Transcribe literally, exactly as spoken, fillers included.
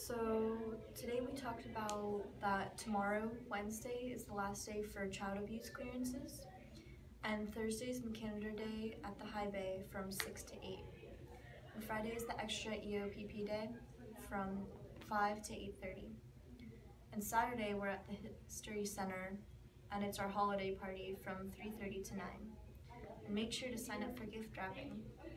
So today we talked about that tomorrow, Wednesday, is the last day for child abuse clearances, and Thursday is McCandidate Day at the High Bay from six to eight. And Friday is the extra E O P P Day from five to eight thirty. And Saturday we're at the History Center, and it's our holiday party from three thirty to nine. And make sure to sign up for gift wrapping.